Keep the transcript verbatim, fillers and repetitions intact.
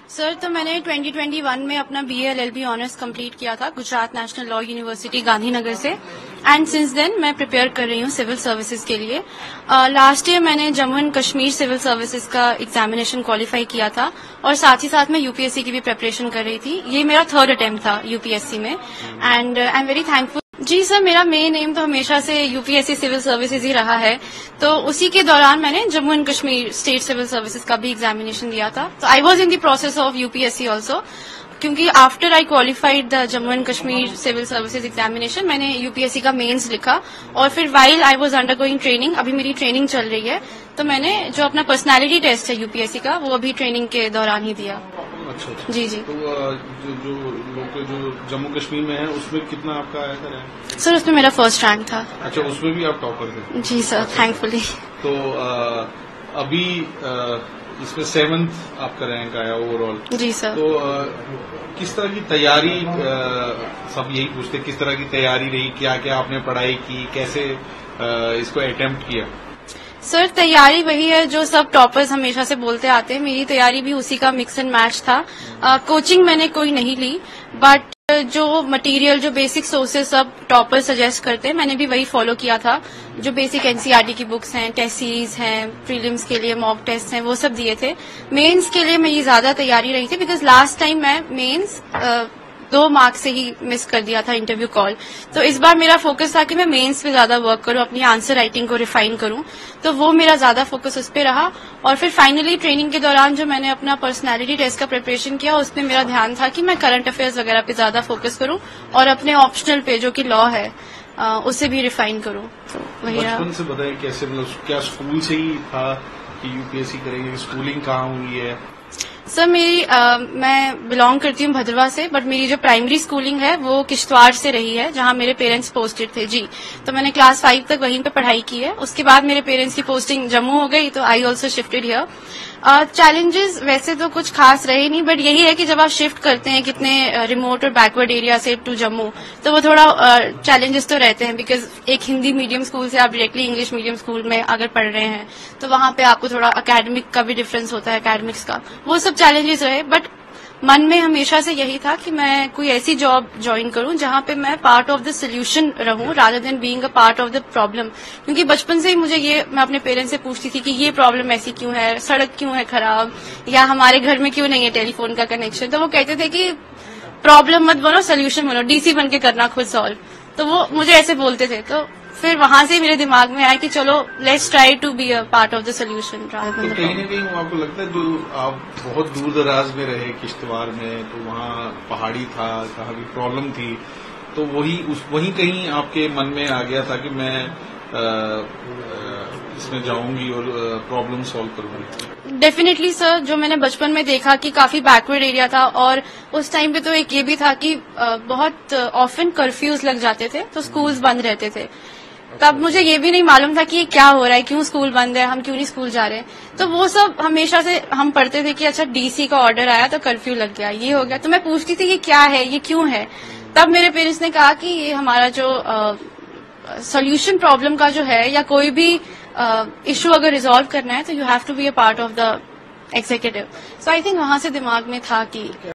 Sir तो मैंने twenty twenty one में अपना B L L B honours complete किया था Gujarat national law university Gandhinagar से एंड सिंस देन मैं प्रिपेयर कर रही हूँ सिविल सर्विसेज के लिए। लास्ट uh, ईयर मैंने Jammu and Kashmir civil services का एग्जामिनेशन क्वालिफाई किया था और साथ ही साथ मैं यूपीएससी की भी प्रिपरेशन कर रही थी। ये मेरा थर्ड अटेम्प्ट था यूपीएससी में and I am very thankful. जी सर, मेरा मेन एम तो हमेशा से यूपीएससी सिविल सर्विसेज ही रहा है, तो उसी के दौरान मैंने Jammu and Kashmir state civil services का भी एग्जामिनेशन दिया था। तो I was in the process of UPSC also, क्योंकि after I qualified the Jammu and Kashmir civil services examination मैंने यूपीएससी का मेंस लिखा और फिर while I was undergoing training, अभी मेरी ट्रेनिंग चल रही है, तो मैंने जो अपना पर्सनालिटी टेस्ट है यूपीएससी का वो अभी ट्रेनिंग के दौरान ही दिया। अच्छा, अच्छा। जी जी। तो जो जो लोग जो जम्मू कश्मीर में है उसमें कितना आपका आया था रैंक? सर उसमें मेरा फर्स्ट रैंक था। अच्छा, उसमें भी आप टॉपर थे? जी सर, थैंकफुली। तो आ, अभी आ, इसमें सेवंथ आपका रैंक आया ओवरऑल। जी सर। तो आ, किस तरह की तैयारी, सब यही पूछते किस तरह की तैयारी रही, क्या क्या आपने पढ़ाई की, कैसे आ, इसको अटेम्प्ट किया? सर तैयारी वही है जो सब टॉपर्स हमेशा से बोलते आते हैं, मेरी तैयारी भी उसी का मिक्स एंड मैच था। कोचिंग मैंने कोई नहीं ली, बट जो मटेरियल जो बेसिक सोर्सेज सब टॉपर्स सजेस्ट करते हैं मैंने भी वही फॉलो किया था। जो बेसिक एनसीईआरटी की बुक्स हैं, टेस्ट सीरीज हैं, प्रीलिम्स के लिए मॉक टेस्ट हैं, वो सब दिए थे। मेंस के लिए मेरी ज्यादा तैयारी रही थी बिकॉज लास्ट टाइम मैं मेंस दो मार्क्स से ही मिस कर दिया था इंटरव्यू कॉल, तो इस बार मेरा फोकस था कि मैं मेंस पे ज्यादा वर्क करूं, अपनी आंसर राइटिंग को रिफाइन करूं, तो वो मेरा ज्यादा फोकस उस पे रहा। और फिर फाइनली ट्रेनिंग के दौरान जो मैंने अपना पर्सनालिटी टेस्ट का प्रिपरेशन किया उसमें मेरा ध्यान था कि मैं करंट अफेयर्स वगैरह पे ज्यादा फोकस करूं और अपने ऑप्शनल पे जो कि लॉ है आ, उसे भी रिफाइन करूं। तो वही बचपन से बताएं कैसे, मतलब क्या स्कूल से ही था कि यूपीएससी करेंगे? स्कूलिंग कहाँ हुई है? सर मेरी आ, मैं बिलोंग करती हूँ भद्रवा से, बट मेरी जो प्राइमरी स्कूलिंग है वो किश्तवाड़ से रही है जहाँ मेरे पेरेंट्स पोस्टेड थे। जी, तो मैंने क्लास फाइव तक वहीं पे पढ़ाई की है। उसके बाद मेरे पेरेंट्स की पोस्टिंग जम्मू हो गई, तो I also shifted here. Challenges वैसे तो कुछ खास रहे नहीं, बट यही है कि जब आप शिफ्ट करते हैं कितने रिमोट और बैकवर्ड एरिया से टू जम्मू, तो वो थोड़ा चैलेंजेस तो रहते हैं बिकॉज एक हिंदी मीडियम स्कूल से आप डायरेक्टली इंग्लिश मीडियम स्कूल में अगर पढ़ रहे हैं तो वहां पे आपको थोड़ा अकेडमिक का भी डिफरेंस होता है, एकेडमिक्स का, वो सब चैलेंजेस रहे। बट मन में हमेशा से यही था कि मैं कोई ऐसी जॉब ज्वाइन करूं जहां पे मैं पार्ट ऑफ द सोल्यूशन रहूं rather than being a part of the problem. क्योंकि बचपन से ही मुझे ये, मैं अपने पेरेंट्स से पूछती थी कि ये प्रॉब्लम ऐसी क्यों है, सड़क क्यों है खराब, या हमारे घर में क्यों नहीं है टेलीफोन का कनेक्शन। तो वो कहते थे कि प्रॉब्लम मत बनो, सोल्यूशन बनो, डीसी बन के करना खुद सॉल्व। तो वो मुझे ऐसे बोलते थे, तो फिर वहां से मेरे दिमाग में आया कि चलो let's try to be a part of the solution. तो कहीं ना कहीं आपको लगता है जो आप बहुत दूर दराज में रहे किश्तवाड़ में, तो वहाँ पहाड़ी था, कहाँ भी प्रॉब्लम थी, तो वही उस वही कहीं आपके मन में आ गया था कि मैं आ, इसमें जाऊंगी और प्रॉब्लम सॉल्व करूंगी? डेफिनेटली सर, जो मैंने बचपन में देखा कि काफी बैकवर्ड एरिया था और उस टाइम पे तो एक ये भी था कि बहुत ऑफन कर्फ्यूज लग जाते थे, तो स्कूल्स बंद रहते थे। तब मुझे ये भी नहीं मालूम था कि ये क्या हो रहा है, क्यों स्कूल बंद है, हम क्यों नहीं स्कूल जा रहे। तो वो सब हमेशा से हम पढ़ते थे कि अच्छा डीसी का ऑर्डर आया तो कर्फ्यू लग गया, ये हो गया। तो मैं पूछती थी कि क्या है, ये क्यों है। तब मेरे पेरेंट्स ने कहा कि ये हमारा जो सोल्यूशन uh, प्रॉब्लम का जो है या कोई भी इशू uh, अगर रिजॉल्व करना है तो you have to be a part of the executive. So I think वहां से दिमाग में था कि